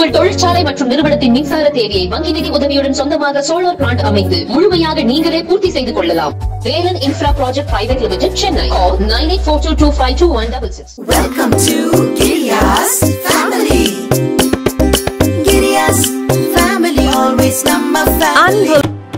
உங்கள் தொழிற்சாலை மற்றும் நிறுவனத்தின் மின்சார தேவையை வங்கி நிதி உதவியுடன் சொந்தமாக சோலார் பிளான்ட் அமைத்து முழுமையாக நீங்களே பூர்த்தி செய்து கொள்ளலாம். Velan infra project private limited, Chennai. Call 9842252166. Welcome to Giriya's family. Giriya's family, always number family.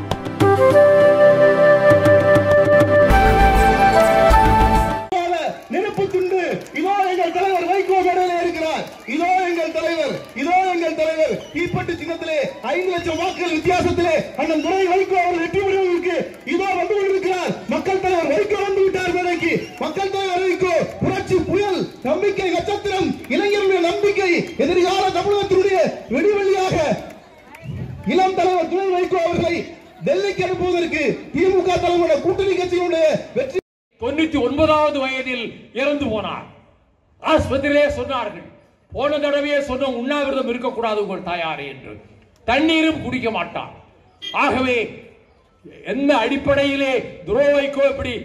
தீப்பட்டு சின்னத்திலே 5 லட்சம் வாக்குகள் வித்தியாசத்திலே அண்ணன் துரை வைகோ அவர்கள் வெற்றி பெறுவதற்கு இதோ வந்து கொண்டிருக்கிறார். மக்கள் தலைவர் வைகோ வந்து விட்டார். மேடைக்கு மக்கள் தலைவர் வைகோ புரட்சி புயல், நம்பிக்கை நட்சத்திரம், இளைஞர்களுடைய நம்பிக்கை, எதிர்கால தமிழகத்தினுடைய வெடிவெளியாக இளம் தலைவர் துரை வைகோ அவர்களை டெல்லிக்கு அனுப்புவதற்கு திமுக தலைவருடைய கூட்டணி கட்சியினுடைய வெற்றி. 99வது வயதில் இறந்து போனார். ஆஸ்பத்திரியிலே சொன்னார்கள், போன தடவையே சொன்ன உண்ணாவிரதம் இருக்கக்கூடாது உங்கள் தாயாரே என்று. தண்ணீரும் குடிக்க மாட்டார். ஆகவே எந்த அடிப்படையிலே துரை வைகோ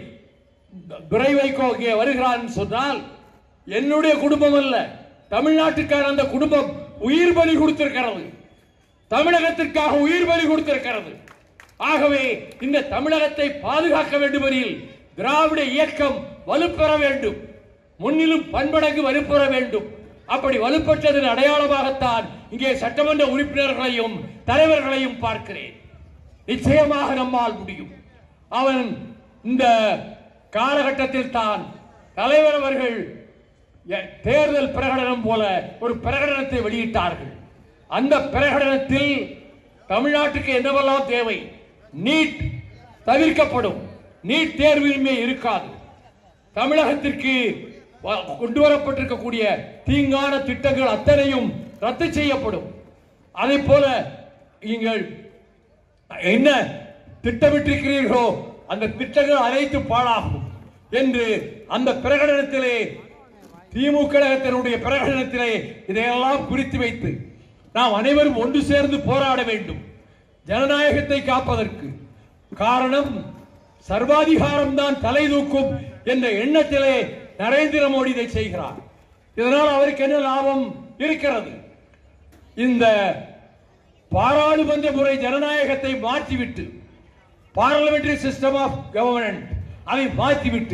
இங்கே வருகிறான் சொன்னால், என்னுடைய குடும்பம் அல்ல, தமிழ்நாட்டுக்கான அந்த குடும்பம் உயிர் பலி கொடுத்திருக்கிறது, தமிழகத்திற்காக உயிர் பலி கொடுத்திருக்கிறது. ஆகவே இந்த தமிழகத்தை பாதுகாக்க வேண்டுமெனில் திராவிட இயக்கம் வலுப்பெற வேண்டும், முன்னிலும் பன்மடங்கு வலுப்பெற வேண்டும். அப்படி வலுப்பெற்றதன் அடையாளமாகத்தான் இங்கே சட்டமன்ற உறுப்பினர்களையும் தலைவர்களையும் பார்க்கிறேன். நிச்சயமாக நம்மால் முடியும். அவன் இந்த காலகட்டத்தில் தான் தலைவர் அவர்கள் தேர்தல் பிரகடனம் போல ஒரு பிரகடனத்தை வெளியிட்டார்கள். அந்த பிரகடனத்தில் தமிழ்நாட்டுக்கு என்னவெல்லாம் தேவை, நீட் தவிர்க்கப்படும், நீட் தேர்விலுமே இருக்காது, தமிழகத்திற்கு கொண்டு வரப்பட்டிருக்கக்கூடிய தீங்கான திட்டங்கள் அத்தனையும் ரத்து செய்யப்படும், அதே போல நீங்கள் என்ன திட்டமிட்டிருக்கிறீர்களோ அந்த திட்டங்கள் அனைத்து பாழாகும் என்று அந்த பிரகடனத்திலே, திமுக கழகத்தினுடைய பிரகடனத்திலே இதையெல்லாம் குறித்து வைத்து நாம் அனைவரும் ஒன்று சேர்ந்து போராட வேண்டும் ஜனநாயகத்தை காப்பதற்கு. காரணம், சர்வாதிகாரம் தான் தலை தூக்கும் என்ற எண்ணத்திலே நரேந்திர மோடி இதை செய்கிறார். இதனால் அவருக்கு என்ன லாபம் இருக்கிறது? இந்த பாராளுமன்ற முறை ஜனநாயகத்தை மாற்றிவிட்டு, பார்லிமெண்டரி சிஸ்டம் ஆஃப் கவர்னன்ஸ் அதை மாற்றிவிட்டு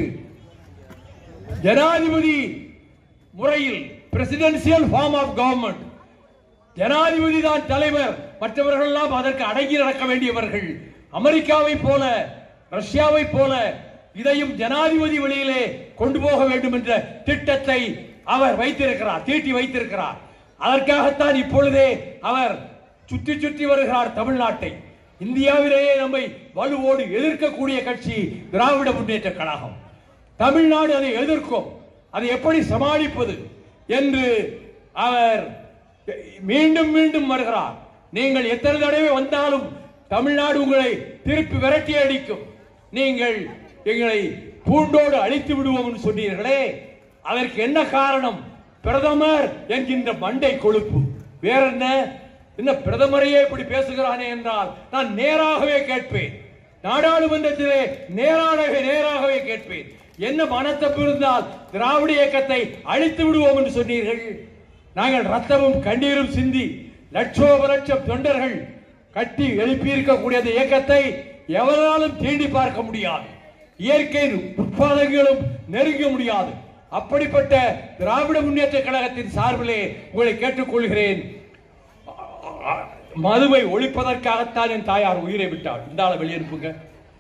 ஜனாதிபதி முறையில், பிரசிடென்சியல் ஃபார்ம் ஆஃப் கவர்மெண்ட், ஜனாதிபதி தான் தலைவர், மற்றவர்கள் எல்லாம் அதற்கு அடங்கி நடக்க வேண்டியவர்கள். அமெரிக்காவை போல, ரஷ்யாவை போல இதையும் ஜனாதிபதி வழியிலே கொண்டு போக வேண்டும் என்ற திட்டத்தை அவர் வைத்திருக்கிறார், தீட்டி வைத்திருக்கிறார். அதற்காகத்தான் இப்பொழுதே அவர் சுற்றி சுற்றி வருகிறார் தமிழ்நாட்டை. இந்தியாவிலேயே நம்மை வலுவோடு எதிர்க்கக்கூடிய கட்சி திராவிட முன்னேற்ற கழகம். தமிழ்நாடு அதை எதிர்க்கும், அதை எப்படி சமாளிப்பது என்று அவர் மீண்டும் மீண்டும் வருகிறார். நீங்கள் எத்தனை தடவை வந்தாலும் தமிழ்நாடு உங்களை திருப்பி விரட்டி அடிக்கும். நீங்கள் எங்களை பூண்டோடு அழித்து விடுவோம் சொன்னீர்களே, அதற்கு என்ன காரணம்? பிரதமர் என்கின்ற மண்டை கொழுப்பு. வேற என்ன பிரதமரையே இப்படி பேசுகிறானே என்றால் நான் நேராகவே கேட்பேன், நாடாளுமன்றத்திலே நேராகவே கேட்பேன். என்ன மனத்தப்பு இருந்தால் திராவிட இயக்கத்தை அழித்து விடுவோம் என்று சொன்னீர்கள். நாங்கள் ரத்தமும் கண்ணீரும் சிந்தி லட்சோப லட்சம் தொண்டர்கள் கட்டி எழுப்பியிருக்கக்கூடிய அந்த இயக்கத்தை எவராலும் தீண்டி பார்க்க முடியாது, இயற்கை உட்பாதங்களும் நெருங்க முடியாது. அப்படிப்பட்ட திராவிட முன்னேற்ற கழகத்தின் சார்பிலே உங்களை கேட்டுக்கொள்கிறேன், மதுவை ஒழிப்பதற்காகத்தான் என் தாயார் உயிரை விட்டார், இந்த ஆளை வெளியனுப்புங்க.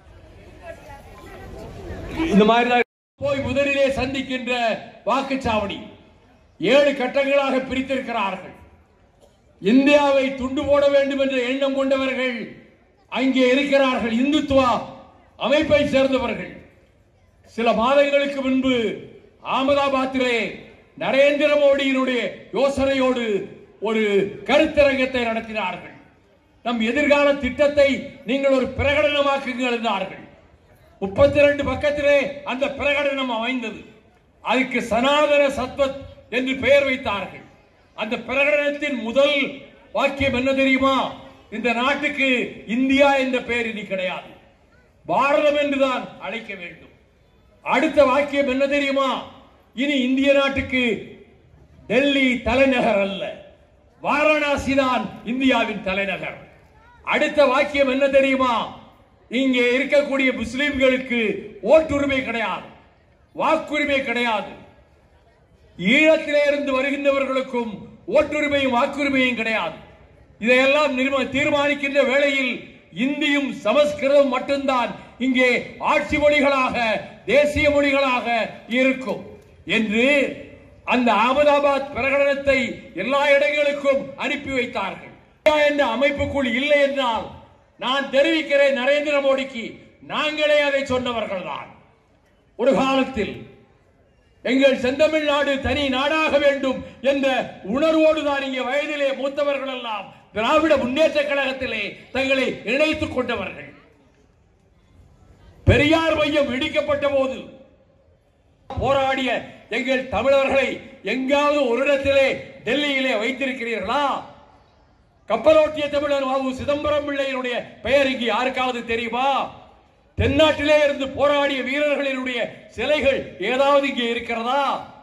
இந்த மாதிரிதான் போய் முதலிலே சந்திக்கின்ற வாக்குச்சாவடி 7 கட்டங்களாக பிரித்திருக்கிறார்கள். இந்தியாவை துண்டு போட வேண்டும் என்ற எண்ணம் கொண்டவர்கள் அங்கே இருக்கிறார்கள், இந்துத்துவா அமைப்பை சேர்ந்தவர்கள். சில மாதங்களுக்கு முன்பு அகமதாபாத்திலே நரேந்திர மோடியினுடைய யோசனையோடு ஒரு கருத்தரங்கத்தை நடத்தினார்கள். நம் எதிர்கால திட்டத்தை நீங்கள் ஒரு பிரகடனமாக்குங்கள் என்றார்கள். 32 பக்கத்திலே அந்த பிரகடனம் அமைந்தது. அதுக்கு சனாதன சத்வத் என்று பெயர் வைத்தார்கள். அந்த பிரகடனத்தின் முதல் வாக்கியம் என்ன தெரியுமா? இந்த நாட்டுக்கு இந்தியா என்ற பெயர் இனி கிடையாது, பாரதம் என்றுதான் அழைக்க வேண்டும். அடுத்த வாக்கியம் என்ன தெரியுமா? இனி இந்திய நாட்டுக்கு டெல்லி தலைநகர் அல்ல, வாரணாசி தான் இந்தியாவின் தலைநகர். அடுத்த வாக்கியம் என்ன தெரியுமா? இங்கே இருக்கக்கூடிய முஸ்லிம்களுக்கு ஓட்டுரிமை கிடையாது, வாக்குரிமை கிடையாது. ஈழத்திலே இருந்து வருகின்றவர்களுக்கும் ஓட்டுரிமையும் வாக்குரிமையும் கிடையாது. இதையெல்லாம் தீர்மானிக்கின்ற வேளையில் இந்தியும் சமஸ்கிருதம் மட்டும்தான் இங்கே ஆட்சி மொழிகளாக, தேசிய மொழிகளாக இருக்கும் என்று அந்த அகமதாபாத் பிரகடனத்தை எல்லா இடங்களுக்கும் அனுப்பி வைத்தார்கள். என்ற அமைப்புக்குள் இல்லை என்றால் நான் தெரிவிக்கிறேன் நரேந்திர மோடிக்கு, நாங்களே அதை சொன்னவர்கள் தான். ஒரு காலத்தில் எங்கள் செந்தமிழ்நாடு தனி நாடாக வேண்டும் என்ற உணர்வோடு தான் இங்கே வயதிலே மூத்தவர்கள் எல்லாம் திராவிட முன்னேற்ற கழகத்திலே தங்களை இணைத்துக் கொண்டவர்கள். பெரியார் மையம் இடிக்கப்பட்ட போது போராடிய எங்கள் தமிழர்களை எங்காவது ஒரு இடத்திலே டெல்லியிலே வைத்திருக்கிறீர்களா? கப்பலோட்டிய தமிழர் வாவு சிதம்பரம் பிள்ளையினுடைய பெயர் இங்கு யாருக்காவது தெரியுமா? தென்னாட்டிலே இருந்து போராடிய வீரர்களினுடைய சிலைகள் ஏதாவது இங்கே இருக்கிறதா?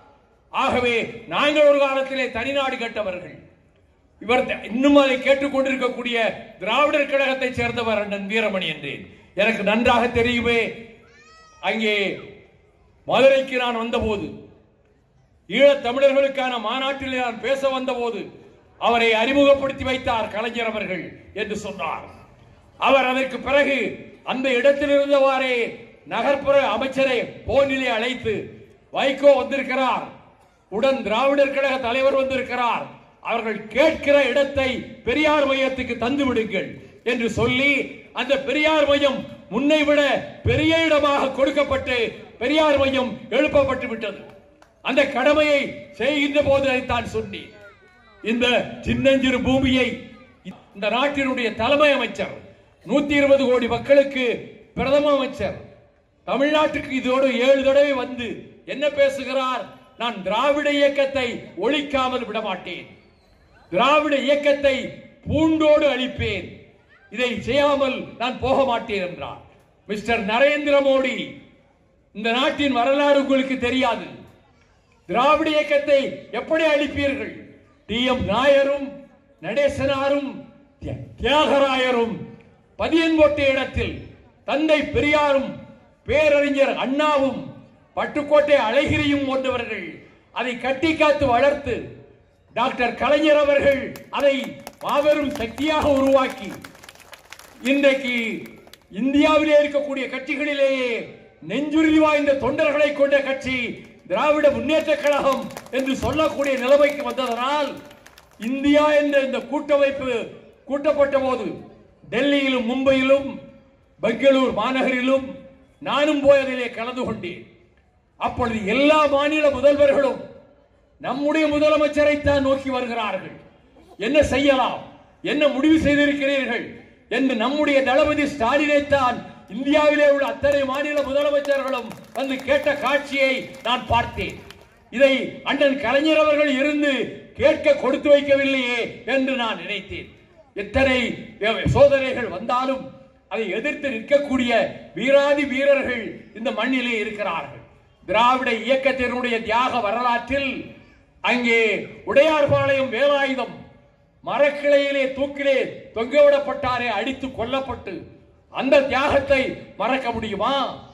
ஆகவே நாங்கள் ஒரு காலத்திலே தனிநாடு கட்டவர்கள். இவர் இன்னும் அதை கேட்டுக் கொண்டிருக்கக்கூடிய திராவிடர் கழகத்தை சேர்ந்தவர் அண்ணன் வீரமணி என்றேன். எனக்கு நன்றாக தெரியுமே. அங்கே மதுரைக்கு நான் வந்தபோது, ஈழத் தமிழர்களுக்கான மாநாட்டில் நான் பேச வந்தபோது அவரை அறிமுகப்படுத்தி வைத்தார் கலைஞர் அவர்கள் என்று சொன்னார். அவர் அதற்கு பிறகு அந்த இடத்தில் இருந்தவாறே நகர்ப்புற அமைச்சரை போனிலே அழைத்து, வைகோ வந்திருக்கிறார், உடன் திராவிடர் கழக தலைவர் வந்திருக்கிறார், அவர்கள் கேட்கிற இடத்தை பெரியார் மையத்துக்கு தந்து விடுங்கள் என்று சொல்லி அந்த பெரியார் மையம் முன்னை விட பெரிய இடமாக கொடுக்கப்பட்டு பெரியார் மையம் எழுப்பப்பட்டு விட்டது. அந்த கடமையை செய்கின்ற போது அதைத்தான் சொன்னேன். இந்த சின்னஞ்சிறு பூமியை இந்த நாட்டினுடைய தலைமை அமைச்சர், 120 கோடி மக்களுக்கு பிரதம அமைச்சர், தமிழ்நாட்டுக்கு இதோடு 7 தடவை வந்து என்ன பேசுகிறார்? நான் திராவிட இயக்கத்தை ஒழிக்காமல் விடமாட்டேன், திராவிட இயக்கத்தை பூண்டோடு அழிப்பேன், இதை செய்யாமல் நான் போக மாட்டேன் என்றார். மிஸ்டர் நரேந்திர மோடி, இந்த நாட்டின் வரலாறு உங்களுக்கு தெரியாது. திராவிட இயக்கத்தை எப்படி அழிப்பீர்கள்? டி.எம். நாயரும் நடேசனாரும் தியாகராயரும் பதியன் போட்ட இடத்தில் தந்தை பெரியாரும் பேரறிஞர் அண்ணாவும் பட்டுக்கோட்டை அழகிரியும் போன்றவர்கள் அதை கட்டி காத்து வளர்த்து டாக்டர் கலைஞர் அவர்கள் அதை மாபெரும் சக்தியாக உருவாக்கி இன்றைக்கு இந்தியாவிலே இருக்கக்கூடிய கட்சிகளிலேயே நெஞ்சுறுதி வாய்ந்த தொண்டர்களை கொண்ட கட்சி திராவிட முன்னேற்ற கழகம் என்று சொல்லக்கூடிய நிலைமைக்கு வந்ததனால் இந்தியா என்ற இந்த கூட்டமைப்பு கூட்டப்பட்ட போது டெல்லியிலும் மும்பையிலும் பெங்களூர் மாநகரிலும் நானும் போயதிலே கலந்து கொண்டேன். அப்பொழுது எல்லா மாநில முதல்வர்களும் நம்முடைய முதலமைச்சரை தான் நோக்கி வருகிறார்கள். என்ன செய்யலாம், என்ன முடிவு செய்திருக்கிறீர்கள் என்று நம்முடைய தளபதி ஸ்டாலினை தான் இந்தியாவிலே உள்ள அத்தனை மாநில முதலமைச்சர்களும் வந்து கேட்ட காட்சியை நான் பார்த்தேன். இதை அண்ணன் கலைஞர் அவர்கள் இருந்து கேட்க கொடுத்து வைக்கவில்லையே என்று நான் நினைத்தேன். எத்தனை சோதனைகள் வந்தாலும் அதை எதிர்த்து நிற்கக்கூடிய வீராதி வீரர்கள் இந்த மண்ணிலே இருக்கிறார்கள். திராவிட இயக்கத்தினுடைய தியாக வரலாற்றில் அங்கே உடையார்பாளையம் வேலாயுதம் மரக்கிளையிலே தூக்கிலே தொங்கவிடப்பட்டாரே, அடித்து கொல்லப்பட்டு அந்த தியாகத்தை மறக்க முடியுமா?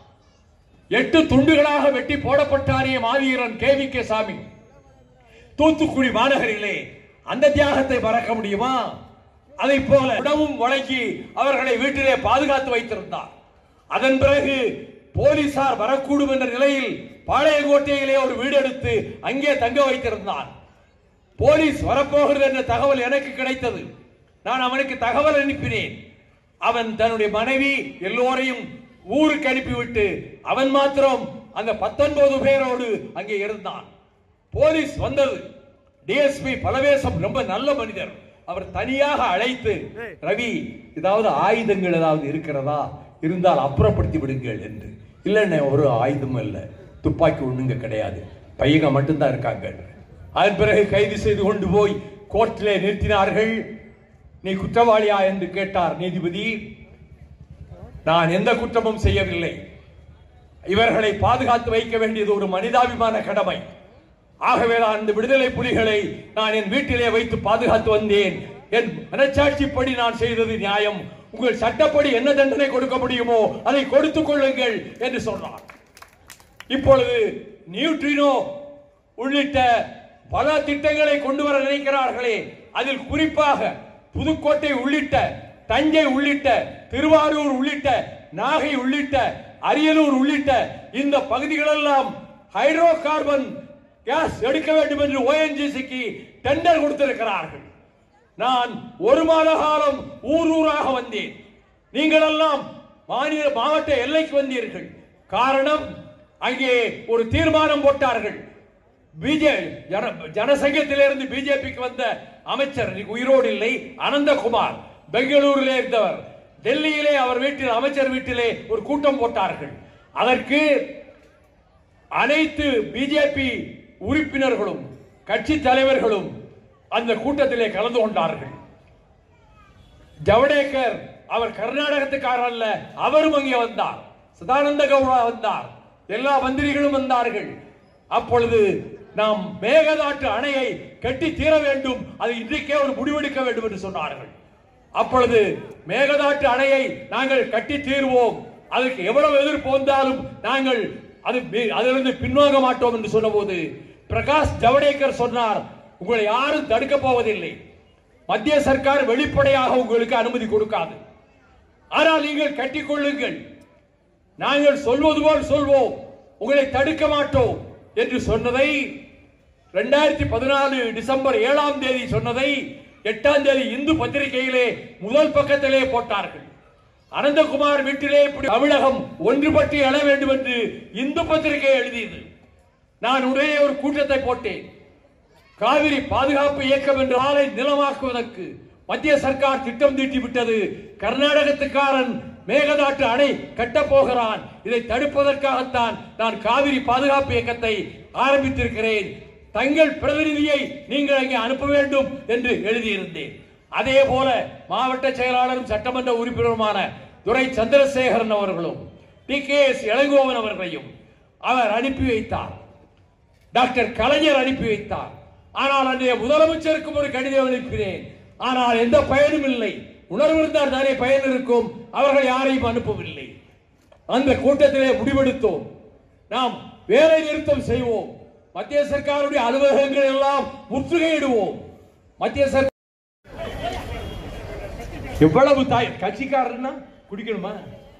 8 துண்டுகளாக வெட்டி போடப்பட்டாரே மாவீரன் KVK சாமி தூத்துக்குடி மாநகரிலே, அந்த தியாகத்தை மறக்க முடியுமா? அதை போல உணவும் வழங்கி அவர்களை வீட்டிலே பாதுகாத்து வைத்திருந்தார். அதன் பிறகு போலீசார் வரக்கூடும் என்ற நிலையில் பாளையங்கோட்டையிலே ஒரு வீடு எடுத்து அங்கே தங்க வைத்திருந்தான். போலீஸ் வரப்போகிறது என்ற தகவல் எனக்கு கிடைத்தது. நான் அவனுக்கு தகவல் அனுப்பினேன். அவன் தன்னுடைய மனைவி எல்லோரையும் ஊருக்கு அனுப்பிவிட்டு அவன் மாத்திரம் அந்த 19 பேரோடு அங்கே இருந்தான். போலீஸ் வந்தது. டிஎஸ்பி பலவேசம் ரொம்ப நல்ல மனிதர். அவர் தனியாக அழைத்து, ரவி ஏதாவது ஆயுதங்கள் ஏதாவது இருக்கிறதா, இருந்தால் அப்புறப்படுத்தி விடுங்கள் என்று. இல்லைன்னு ஒரு ஆயுதமும் இல்லை, துப்பாக்கி ஒண்ணுங்க கிடையாது, பையங்க மட்டும்தான் இருக்காங்க. அதன் பிறகு கைது செய்து கொண்டு போய் கோர்ட்டிலே நிறுத்தினார்கள். நீ குற்றவாளியா என்று கேட்டார் நீதிபதி. நான் எந்த குற்றமும் செய்யவில்லை, இவர்களை பாதுகாத்து வைக்க வேண்டியது ஒரு மனிதாபிமான கடமை. ஆகவேதான் இந்த விடுதலை புலிகளை நான் என் வீட்டிலே வைத்து பாதுகாத்து வந்தேன். என் மனச்சாட்சிப்படி நான் செய்தது நியாயம். உங்கள் சட்டப்படி என்ன தண்டனை கொடுக்க முடியுமோ அதை கொடுத்துக் கொள்ளுங்கள் என்று சொன்னார். இப்பொழுது நியூட்ரினோ உள்ளிட்ட பல திட்டங்களை கொண்டு வர நினைக்கிறார்களே, அதில் குறிப்பாக புதுக்கோட்டை உள்ளிட்ட, தஞ்சை உள்ளிட்ட, திருவாரூர் உள்ளிட்ட, நாகை உள்ளிட்ட, அரியலூர் உள்ளிட்ட இந்த பகுதிகளெல்லாம் ஹைட்ரோ கார்பன் கேஸ் எடுக்க வேண்டும் என்று ONGCக்கு டெண்டர் கொடுத்திருக்கிறார்கள். நான் ஒரு மாத காலம் ஊராக வந்தேன். நீங்கள் எல்லாம் மாவட்ட எல்லைக்கு வந்தீர்கள். காரணம், அங்கே ஒரு தீர்மானம் போட்டார்கள். ஜனசங்கத்திலிருந்து பிஜேபிக்கு வந்த அமைச்சர் உயிரோடு இல்லை, அனந்தகுமார், பெங்களூரிலே இருந்தவர். டெல்லியிலே அவர் வீட்டில், அமைச்சர் வீட்டிலே ஒரு கூட்டம் போட்டார்கள். அதற்கு அனைத்து பிஜேபி உறுப்பினர்களும் கட்சி தலைவர்களும் அந்த கூட்டத்திலே கலந்து கொண்டார்கள். ஜவடேகர் அவர் கர்நாடகத்துக்காரர் அல்ல, அவரும் அங்கே வந்தார். சதானந்த கவுடா வந்தார். எல்லா மந்திரிகளும் வந்தார்கள். அப்பொழுது நாம் மேகதாட்டு அணையை கட்டி தீர வேண்டும், அது இன்றைக்கே ஒரு முடிவெடுக்க வேண்டும் என்று சொன்னார்கள். அப்பொழுது மேகதாட்டு அணையை நாங்கள் கட்டி தீர்வோம், அதற்கு எவ்வளவு எதிர்ப்பு வந்தாலும் நாங்கள் அதிலிருந்து பின்வாங்க மாட்டோம் என்று சொன்னபோது பிரகாஷ் ஜவடேகர் சொன்னார், உங்களை யாரும் தடுக்க போவதில்லை. மத்திய சர்க்கார் வெளிப்படையாக உங்களுக்கு அனுமதி கொடுக்காது. ஆனால் நீங்கள் கட்டிக்கொள்ளுங்கள், நாங்கள் சொல்வது போல் சொல்வோம், உங்களை தடுக்க மாட்டோம் என்று சொன்னதை 2014 டிசம்பர் 7ஆம் தேதி சொன்னதை 8ஆம் தேதி இந்து பத்திரிகையிலே முதல் பக்கத்திலே போட்டார்கள். அனந்தகுமார் வீட்டிலே இப்படி தமிழகம் ஒன்றுபட்டு எழ வேண்டும் என்று இந்து பத்திரிகை எழுதியது. நான் உடைய ஒரு கூட்டத்தை போட்டேன். காவிரி பாதுகாப்பு இயக்கம் என்ற ஆலை நிலமாக்குவதற்கு மத்திய சர்க்கார் திட்டம் தீட்டிவிட்டது. கர்நாடகத்துக்காரன் மேகதாட்டு அணை கட்டப் போகிறான். இதை தடுப்பதற்காகத்தான் நான் காவிரி பாதுகாப்பு இயக்கத்தை ஆரம்பித்திருக்கிறேன். தங்கள் பிரதிநிதியை நீங்கள் அங்கே அனுப்ப வேண்டும் என்று எழுதியிருந்தேன். அதே போல மாவட்ட செயலாளரும் சட்டமன்ற உறுப்பினருமான துரை சந்திரசேகரன் அவர்களும் TKS இளங்கோவன் அவர்களையும் அவர் அனுப்பி வைத்தார். டாக்டர் கலைஞர் அனுப்பி வைத்தார். ஆனால் அன்றைய முதலமைச்சருக்கும் ஒரு கடிதம் அனுப்பினேன். ஆனால் எந்த பயனும் இல்லை. உணர்வு இருந்தால் தானே பயன் இருக்கும். அவர்கள் யாரையும் அனுப்பவில்லை. அந்த கூட்டத்திலே முடிவெடுத்தோம், நாம் வேலை நிறுத்தம் செய்வோம், மத்திய சர்க்காருடைய அலுவலகங்கள் எல்லாம் முற்றுகையிடுவோம். மத்திய சர்க்கார் எவ்வளவு கட்சிக்காரன்னா குடிக்கணுமா?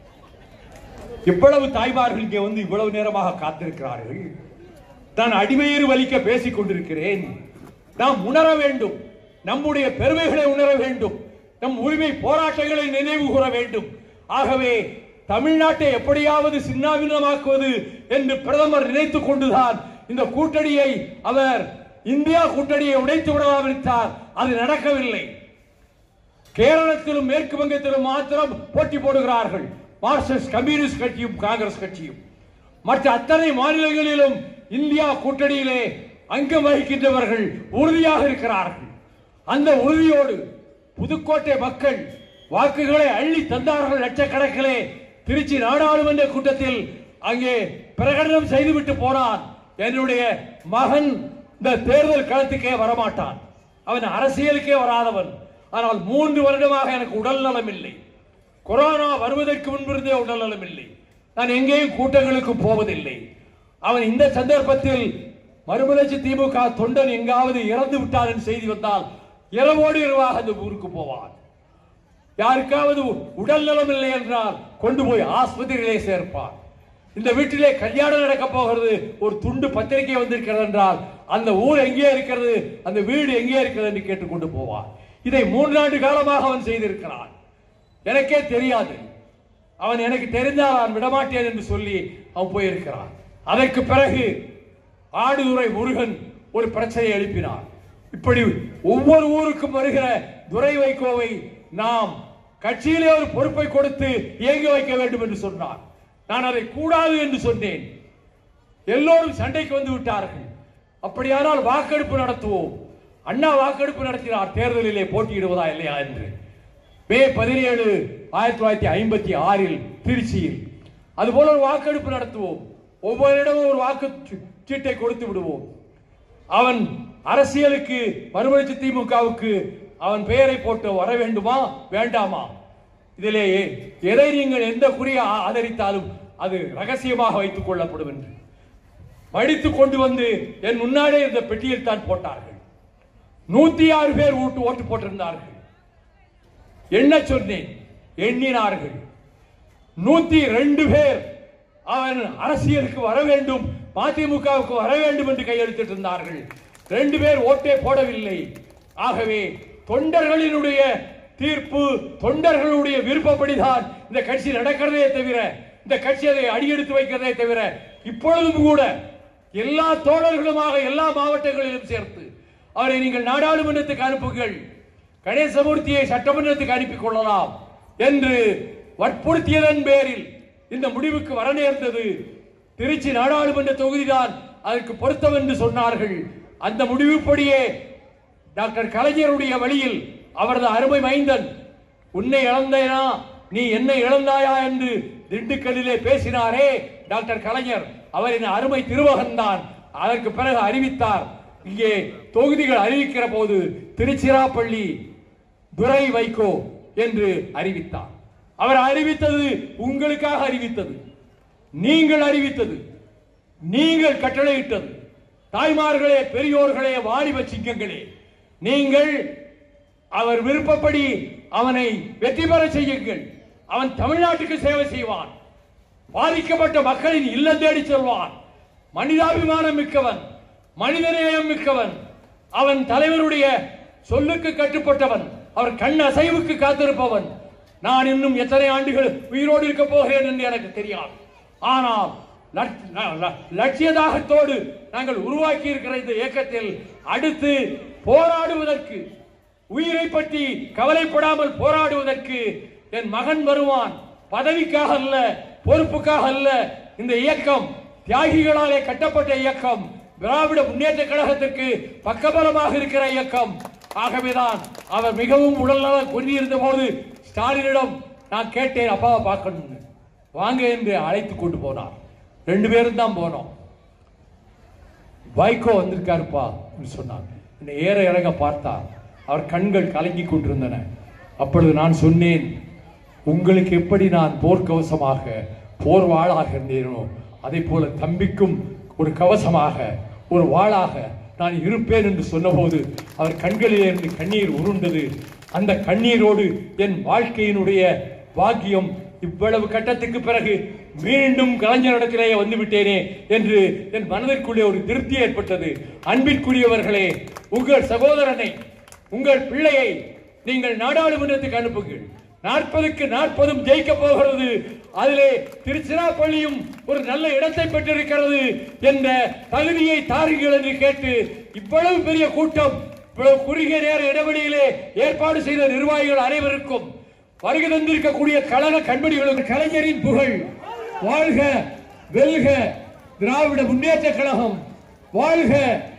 எவ்வளவு தாய்மார்கள் இங்கே வந்து இவ்வளவு நேரமாக காத்திருக்கிறார்கள். நான் அடிவயிறு வலிக்க பேசிக் கொண்டிருக்கிறேன். நாம் உணர வேண்டும், நம்முடைய பெருமைகளை உணர வேண்டும், நம் உரிமை போராட்டங்களை நினைவு கூற வேண்டும். ஆகவே தமிழ்நாட்டை எப்படியாவது சின்னாபின்னமாக்குவது என்று பிரதமர் நினைத்துக் கொண்டுதான் இந்த கூட்டணியை அவர் இந்தியா கூட்டணியை உடைத்து விடலாம் என்றார். அது நடக்கவில்லை. கேரளத்திலும் மேற்கு வங்கத்திலும் மாத்திரம் போட்டி போடுகிறார்கள் மார்க்சிஸ்ட் கம்யூனிஸ்ட் கட்சியும் காங்கிரஸ் கட்சியும். மற்ற அத்தனை மாநிலங்களிலும் இந்தியா கூட்டணியிலே அங்கம் வகிக்கின்றவர்கள் உறுதியாக இருக்கிறார்கள். அந்த உறுதியோடு புதுக்கோட்டை மக்கள் வாக்குகளை அள்ளி தந்தார்கள். லட்சக்கணக்கிலே திருச்சி நாடாளுமன்ற கூட்டத்தில் அங்கே பிரகடனம் செய்துவிட்டு போனான், என்னுடைய மகன் இந்த தேர்தல் களத்துக்கே வரமாட்டான், அவன் அரசியலுக்கே வராதவன். ஆனால் 3 வருடமாக எனக்கு உடல் நலம் இல்லை. கொரோனா வருவதற்கு முன்பிருந்தே உடல் நலம் இல்லை. நான் எங்கேயும் கூட்டங்களுக்கு போவதில்லை. அவன் இந்த சந்தர்ப்பத்தில் மறுமலர்ச்சி திமுக தொண்டன் எங்காவது இறந்து விட்டார் என்று செய்தி வந்தால் இரவோடு இரவாக அந்த ஊருக்கு போவான். யாருக்காவது உடல் நலம் இல்லை என்றால் கொண்டு போய் ஆஸ்பத்திரியிலே சேர்ப்பான். இந்த வீட்டிலே கல்யாணம் நடக்க போகிறது, ஒரு துண்டு பத்திரிகை வந்திருக்கிறது என்றால் அந்த ஊர் எங்கே இருக்கிறது, அந்த வீடு எங்கே இருக்கிறது என்று கேட்டுக்கொண்டு போவான். இதை 3 ஆண்டு காலமாக அவன் செய்திருக்கிறான். எனக்கே தெரியாது. அவன் எனக்கு தெரிந்தால் நான் விடமாட்டேன் என்று சொல்லி அவன் போயிருக்கிறான். அதற்கு பிறகு ஆடுதுறை முருகன் ஒரு பிரச்சனையை எழுப்பினார். இப்படி ஒவ்வொரு ஊருக்கும் வருகிற துரை வைகோவை நாம் கட்சியிலே ஒரு பொறுப்பை கொடுத்து இயங்க வைக்க வேண்டும் என்று சொன்னார். நான் அதை கூடாது என்று சொன்னேன். எல்லோரும் சண்டைக்கு வந்து விட்டார்கள். அப்படியானால் வாக்கெடுப்பு நடத்துவோம். அண்ணா வாக்கெடுப்பு நடத்தினார் தேர்தலிலே போட்டியிடுவதா இல்லையா என்று. மே 17, 1956 திருச்சியில் அதுபோல ஒரு வாக்கெடுப்பு நடத்துவோம். ஒவ்வொரு இடமும் ஒரு வாக்கு சீட்டை கொடுத்து விடுவோம். அவன் அரசியலுக்கு மறுமலர்ச்சி திமுகவுக்கு அவன் பெயரை போட்டு வர வேண்டுமா வேண்டாமா? இதிலேயே எதை நீங்கள் எந்த குறியை ஆதரித்தாலும் அது ரகசியமாக வைத்துக் கொள்ளப்படும் என்று மடித்துக் கொண்டு வந்து என் முன்னாலே இருந்த பெட்டியில் தான் போட்டார்கள். 106 பேர் ஓட்டு போட்டிருந்தார்கள். என்ன சொன்னேன்? எண்ணினார்கள். 102 பேர் அவன் அரசியலுக்கு வர வேண்டும், மதிமுகவுக்கு வர வேண்டும் என்று கையெழுத்திட்டு இருந்தார்கள். 2 பேர் ஓட்டே போடவில்லை. ஆகவே தொண்டர்களினுடைய தீர்ப்பு, தொண்டர்களுடைய விருப்பப்படிதான் இந்த கட்சி நடக்கிறதே தவிர, இந்த கட்சி அதை அடியெடுத்து வைக்கிறதே தவிர, இப்பொழுதும் கூட எல்லா தோழர்களுமாக எல்லா மாவட்டங்களிலும் சேர்த்து அவரை நீங்கள் நாடாளுமன்றத்துக்கு அனுப்புங்கள், கணேசமூர்த்தியை சட்டமன்றத்துக்கு அனுப்பிக் கொள்ளலாம் என்று வற்புறுத்தியதன் பேரில் இந்த முடிவுக்கு வர நேர்ந்தது. திருச்சி நாடாளுமன்ற தொகுதிதான் அதற்கு பொருத்தம் என்று சொன்னார்கள். அந்த முடிவுப்படியே டாக்டர் கலைஞருடைய வழியில் அவரது அருமை மைந்தன், உன்னை இழந்தேனா நீ என்னை இழந்தாயா என்று திண்டுக்கல்லிலே பேசினாரே டாக்டர் கலைஞர், அவரின் அருமை திருமகன் தான். அதற்கு பிறகு அறிவித்தார். இங்கே தொகுதிகள் அறிவிக்கிற போது திருச்சிராப்பள்ளி துரை வைகோ என்று அறிவித்தார். அவர் அறிவித்தது உங்களுக்காக அறிவித்தது, நீங்கள் அறிவித்தது, நீங்கள் கட்டளையிட்டது. தாய்மார்களே, பெரியோர்களே, வாலிப சிங்கங்களே, நீங்கள் அவர் விருப்பப்படி அவனை வெற்றி பெற செய்யுங்கள். அவன் தமிழ்நாட்டுக்கு சேவை செய்வான், பாதிக்கப்பட்ட மக்களின் இல்லம் தேடி செல்வான், மனிதாபிமானம் மிக்கவன், மனிதநேயம் மிக்கவன், அவன் தலைவருடைய சொல்லுக்கு கட்டுப்பட்டவன், அவர் கண் அசைவுக்கு காத்திருப்பவன். நான் இன்னும் எத்தனை ஆண்டுகள் உயிரோடு இருக்க போகிறேன் என்று எனக்கு தெரியாது. ஆனால் லட்சியதாகத்தோடு நாங்கள் உருவாக்கி இருக்கிற இந்த இயக்கத்தில் அடுத்து போராடுவதற்கு, உயிரை பற்றி கவலைப்படாமல் போராடுவதற்கு என் மகன் வருவான். பதவிக்காக அல்ல, பொறுப்புக்காக அல்ல. இந்த இயக்கம் தியாகிகளாலே கட்டப்பட்ட இயக்கம், திராவிட முன்னேற்ற கழகத்திற்கு பக்கபலமாக இருக்கிற இயக்கம். ஆகவேதான் அவர் மிகவும் உடல்நலம் கொண்டிருந்த போது ஸ்டாலினிடம் நான் கேட்டேன், அப்பாவை பார்க்கணும், வாங்க என்று அழைத்து கொண்டு போனார். 2 பேரும் தான் போனோம். வைகோ வந்திருக்காருப்பா என்று சொன்னார். என்னை ஏற இறங்க பார்த்தார். அவர் கண்கள் கலங்கி கொண்டிருந்தன. அப்பொழுது நான் சொன்னேன், உங்களுக்கு எப்படி நான் போர்க்கவசமாக போர் வாளாக இருந்தேனோ அதை போல தம்பிக்கும் ஒரு கவசமாக ஒரு வாளாக நான் இருப்பேன் என்று சொன்னபோது அவர் கண்களிலே இருந்து கண்ணீர் உருண்டது. அந்த கண்ணீரோடு என் வாழ்க்கையினுடைய பாக்கியம் இவ்வளவு கட்டத்துக்கு பிறகு மீண்டும் கலைஞரிடத்திலேயே வந்துவிட்டேனே என்று என் மனதிற்குள்ளே ஒரு திருப்தி ஏற்பட்டது. அன்பிற்குரியவர்களே, உங்கள் சகோதரனை, உங்கள் பிள்ளையை நீங்கள் நாடாளுமன்றத்துக்கு அனுப்புங்கள். 40க்கு 40 ஜெயிக்க போகிறது. அதிலே திருச்சிராப்பள்ளியும் ஒரு நல்ல இடத்தை பெற்றிருக்கிறது என்ற தகுதியை தாருங்கள் என்று கேட்டு இவ்வளவு பெரிய கூட்டம், இவ்வளவு குறுகிய நேர இடைவெளியிலே ஏற்பாடு செய்த நிர்வாகிகள் அனைவருக்கும், வருகை தந்திருக்கக்கூடிய கழக கண்மணிகளுக்கு கலைஞரின் புகழ் வாழ்க, வெல்க, திராவிட முன்னேற்ற கழகம் வாழ்க.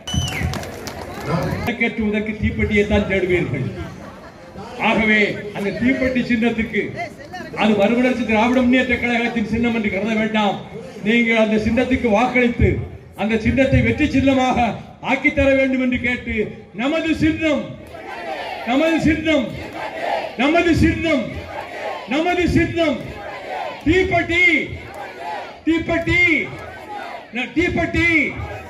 கேட்டுவதற்கு தீப்பெட்டியை தான் தேடுவீர்கள். ஆகவே அந்த தீப்பெட்டி சின்னத்துக்கு அது மறுமலர்ச்சி திராவிட முன்னேற்ற கழகத்தின் சின்னம் என்று கருத வேண்டாம். நீங்கள் அந்த சின்னத்துக்கு வாக்களித்து அந்த சின்னத்தை வெற்றி சின்னமாக ஆக்கித்தர வேண்டும் என்று கேட்டு, நமது சின்னம், நமது சின்னம், நமது சின்னம், நமது சின்னம் தீப்பெட்டி, தீப்பெட்டி, தீப்பெட்டி.